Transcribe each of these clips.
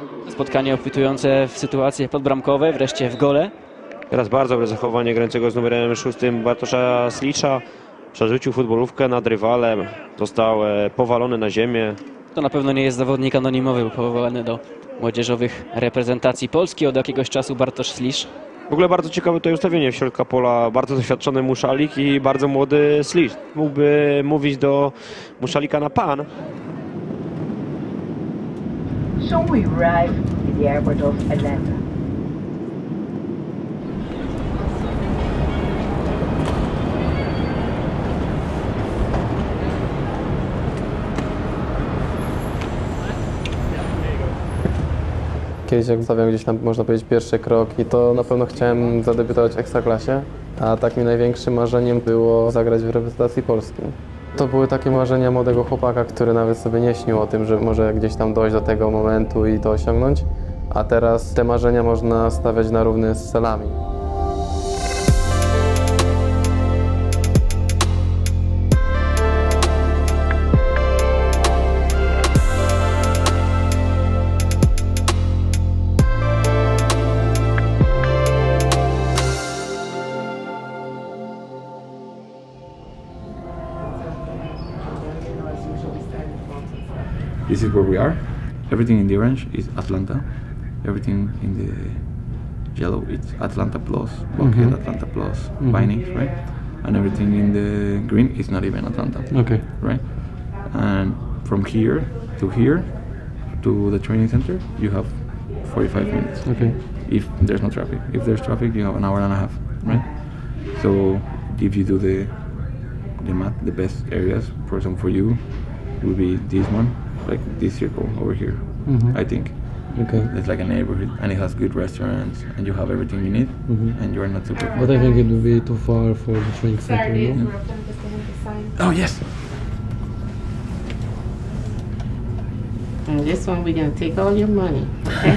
Spotkanie obfitujące w sytuacje podbramkowe, wreszcie w gole. Teraz bardzo dobre zachowanie grającego z numerem 6 Bartosza Slicza. Przerzucił futbolówkę nad rywalem, został powalony na ziemię. To na pewno nie jest zawodnik anonimowy, powołany do młodzieżowych reprezentacji Polski od jakiegoś czasu Bartosz Slicz. W ogóle bardzo ciekawe tutaj ustawienie w środka pola. Bardzo doświadczony Muszalik i bardzo młody Slicz. Mógłby mówić do Muszalika na pan. So we arrive at the airport of Atlanta. Kiedyś jak stawiam gdzieś tam, można powiedzieć, pierwszy krok i to na pewno chciałem zadebiutować w Ekstraklasie, a takim największym marzeniem było zagrać w reprezentacji Polski. To były takie marzenia młodego chłopaka, który nawet sobie nie śnił o tym, że może gdzieś tam dojść do tego momentu i to osiągnąć, a teraz te marzenia można stawiać na równy z celami. This is where we are. Everything in the orange is Atlanta. Everything in the yellow it's Atlanta Plus, Buckhead, Atlanta Plus, Vinings, right? And everything in the green is not even Atlanta. Okay. Right? And from here to the training center, you have 45 minutes. Okay. If there's no traffic. If there's traffic, you have an hour and a half, right? So if you do the math, the best areas, for example, for you, will be this one. Like this circle over here, I think. Okay. It's like a neighborhood, and it has good restaurants, and you have everything you need, and you're not super far. But I think it would be too far for the training center, no? Oh yes. And this one we're gonna take all your money, okay?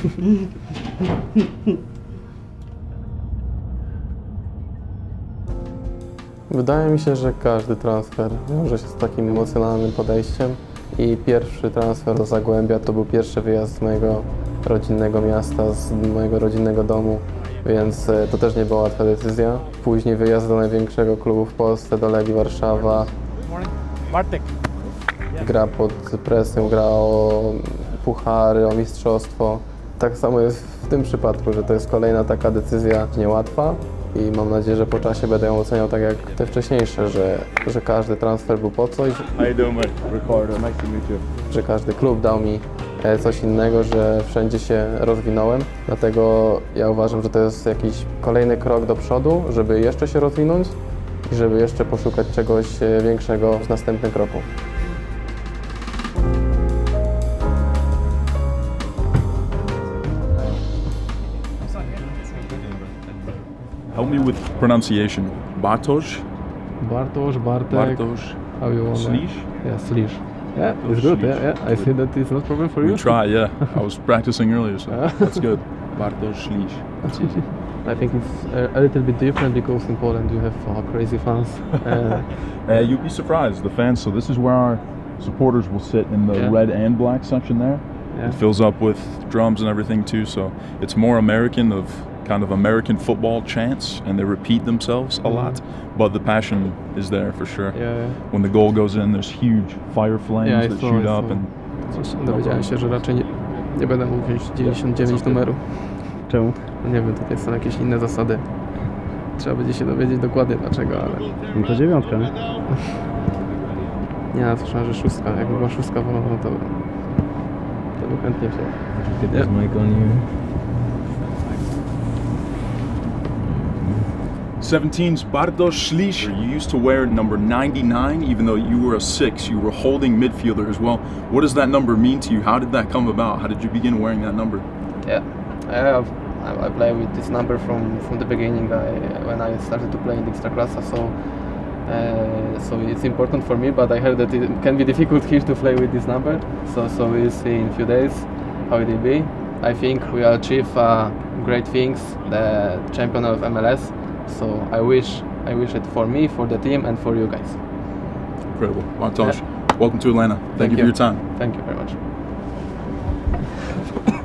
Wydaje mi się, że każdy transfer wiąże się z takim emocjonalnym podejściem i pierwszy transfer do Zagłębia to był pierwszy wyjazd z mojego rodzinnego miasta, z mojego rodzinnego domu, więc to też nie była łatwa decyzja. Później wyjazd do największego klubu w Polsce, do Legii Warszawa. Bartek. Gra pod presją, gra o puchary, o mistrzostwo. Tak samo jest w tym przypadku, że to jest kolejna taka decyzja niełatwa. I mam nadzieję, że po czasie będę ją oceniał tak jak te wcześniejsze, że każdy transfer był po coś. How you doing, Ricardo? Nice to meet you. Że każdy klub dał mi coś innego, że wszędzie się rozwinąłem. Dlatego ja uważam, że to jest jakiś kolejny krok do przodu, żeby jeszcze się rozwinąć i żeby jeszcze poszukać czegoś większego w następnym kroku. Help me with pronunciation. Bartosz? Bartosz, Bartek, Bartosz. how you want Slicz? Yeah, Slicz. Yeah, it's good, yeah. I see that it's not a problem for you. We try, yeah. I was practicing earlier, so that's good. Bartosz Slicz. That's easy. I think it's a little bit different because in Poland you have crazy fans. You'd be surprised, the fans. So this is where our supporters will sit in the red and black section there. Yeah. It fills up with drums and everything too, so it's more American, of kind of American football chants, and they repeat themselves a lot, but the passion is there for sure. Yeah. When the goal goes in, there's huge fire flames that shoot up, and Dowiedziałem się, że raczej nie będę mógł wziąć 99 numeru. Czemu? Nie wiem, tutaj są jakieś inne zasady. Trzeba będzie się dowiedzieć dokładnie dlaczego, ale... No to 9, nie? Nie, no, słyszałem, że 6. Jakby była 6 wolna, to bym chętnie wziął. Get this mic on you. 17's Bartosz Slicz. You used to wear number 99, even though you were a 6. You were holding midfielder as well. What does that number mean to you? How did that come about? How did you begin wearing that number? Yeah, I play with this number from the beginning. When I started to play in the Ekstraklasa, so it's important for me. But I heard that it can be difficult here to play with this number. So we'll see in a few days how it will be. I think we will achieve great things. The champion of MLS. So I wish it for me, for the team, and for you guys. Incredible. Bartosz, welcome to Atlanta. Thank you for your time. Thank you very much.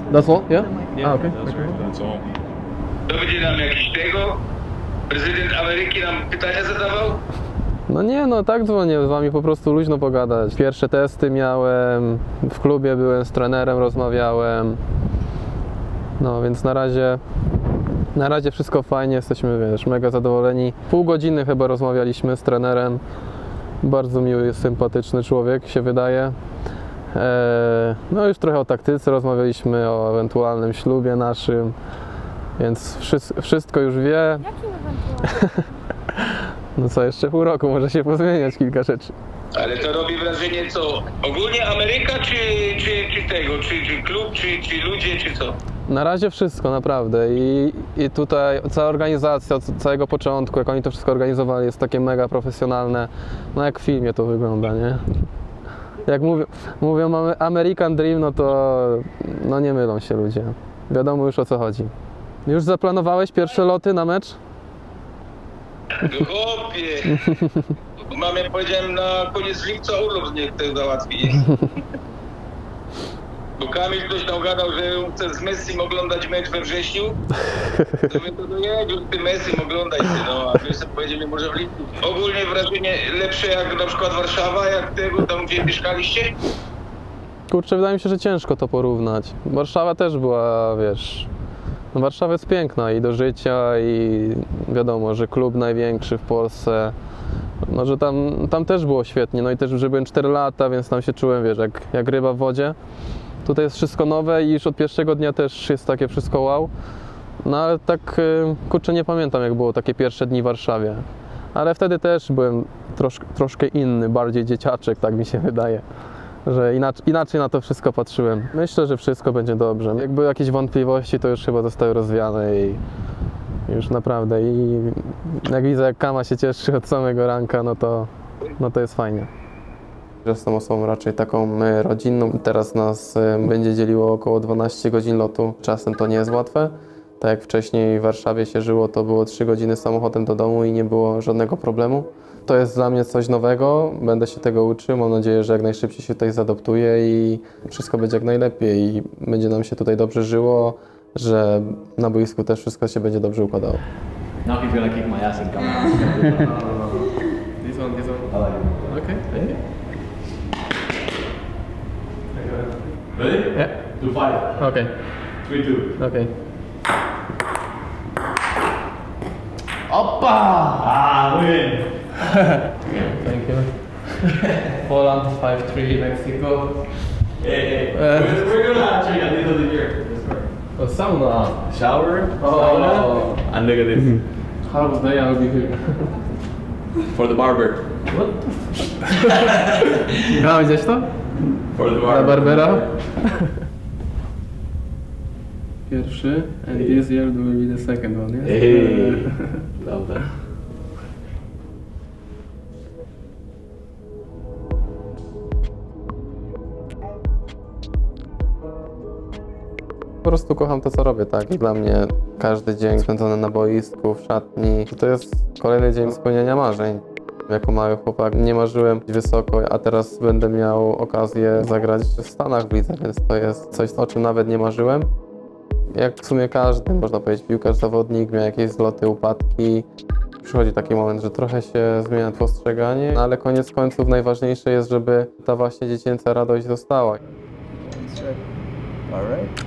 That's all? Yeah? Yeah, okay. that's all. To będzie nam jakiś tego? Prezydent Ameryki nam pytania zadawał? No nie, no tak dzwonię z wami po prostu luźno pogadać. Pierwsze testy miałem, w klubie byłem, z trenerem rozmawiałem. No więc na razie wszystko fajnie, jesteśmy, wiesz, mega zadowoleni. Pół godziny chyba rozmawialiśmy z trenerem. Bardzo miły, sympatyczny człowiek, się wydaje. No już trochę o taktyce rozmawialiśmy, o ewentualnym ślubie naszym. Więc wszystko już wie. Jakim ewentualnie? No co, jeszcze pół roku może się pozmieniać kilka rzeczy. Ale to robi wrażenie co? Ogólnie Ameryka czy tego? Czy klub, czy ludzie, czy co? Na razie wszystko, naprawdę. I tutaj cała organizacja od całego początku, jak oni to wszystko organizowali, jest takie mega profesjonalne. No jak w filmie to wygląda, nie? Jak mówią American Dream, no to no nie mylą się ludzie. Wiadomo już o co chodzi. Już zaplanowałeś pierwsze loty na mecz? No chłopie! Mamie powiedziałem na koniec lipca urlop niech to załatwi. Bo Kamil ktoś tam gadał, że chce z Messim oglądać mecz we wrześniu. To my to dojedziesz z tym Messim oglądaj ty, no. A my sobie powiedzieli może w lipcu. Ogólnie wrażenie lepsze jak na przykład Warszawa, jak tego tam gdzie mieszkaliście? Kurczę, wydaje mi się, że ciężko to porównać. Warszawa też była, wiesz... No Warszawa jest piękna i do życia i wiadomo, że klub największy w Polsce, no że tam też było świetnie, no i też, że byłem 4 lata, więc tam się czułem, wiesz, jak ryba w wodzie. Tutaj jest wszystko nowe i już od pierwszego dnia też jest takie wszystko wow. No ale tak, kurczę, nie pamiętam jak było takie pierwsze dni w Warszawie. Ale wtedy też byłem troszkę inny, bardziej dzieciaczek, tak mi się wydaje. Że inaczej na to wszystko patrzyłem. Myślę, że wszystko będzie dobrze. Jak były jakieś wątpliwości, to już chyba zostały rozwiane i już naprawdę. I jak widzę, jak Kama się cieszy od samego ranka, no to jest fajnie. Jestem osobą raczej taką rodzinną. Teraz nas będzie dzieliło około 12 godzin lotu. Czasem to nie jest łatwe. Tak jak wcześniej w Warszawie się żyło, to było 3 godziny samochodem do domu i nie było żadnego problemu. To jest dla mnie coś nowego, będę się tego uczył, mam nadzieję, że jak najszybciej się tutaj zaadoptuję i wszystko będzie jak najlepiej i będzie nam się tutaj dobrze żyło, że na boisku też wszystko się będzie dobrze układało. Now he's gonna kick my ass and come out. This one. I like it. Okay, thank you. Ready? Yeah. Do 5. Okay. 3-2. Okay. Oppa! Ah, win! Thank you. Poland 5-3, Mexico. Hey, we're gonna actually at the end of the year. Oh, sauna. Shower, Oh. sauna, and look at this. Half day I'll be here. For the barber. What? Miałeś gdzieś to? For the Na barber. Barbera? Pierwszy, and this year will be the second one, yes? Hey, love that. Po prostu kocham to, co robię, tak? I dla mnie każdy dzień spędzony na boisku, w szatni, to jest kolejny dzień spełniania marzeń. Jako mały chłopak nie marzyłem wysoko, a teraz będę miał okazję zagrać w Stanach w lidze, więc to jest coś, o czym nawet nie marzyłem. Jak w sumie każdy, można powiedzieć, piłkarz, zawodnik, miał jakieś zloty, upadki. Przychodzi taki moment, że trochę się zmienia postrzeganie, ale koniec końców najważniejsze jest, żeby ta właśnie dziecięca radość została. All right.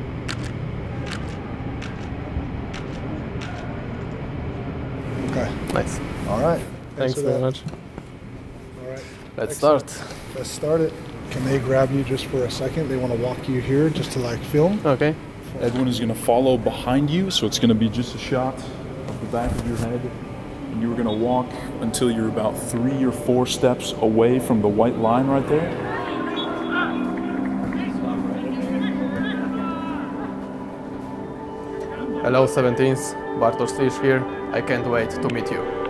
Okay. Nice. All right. Thanks for very that. much. All right. Let's start. Let's start it. Can they grab you just for a second? They want to walk you here just to like film. Okay. Edwin is going to follow behind you, so it's going to be just a shot of the back of your head. And you're going to walk until you're about 3 or 4 steps away from the white line right there. Hello 17th, Bartosz Slisz here. I can't wait to meet you.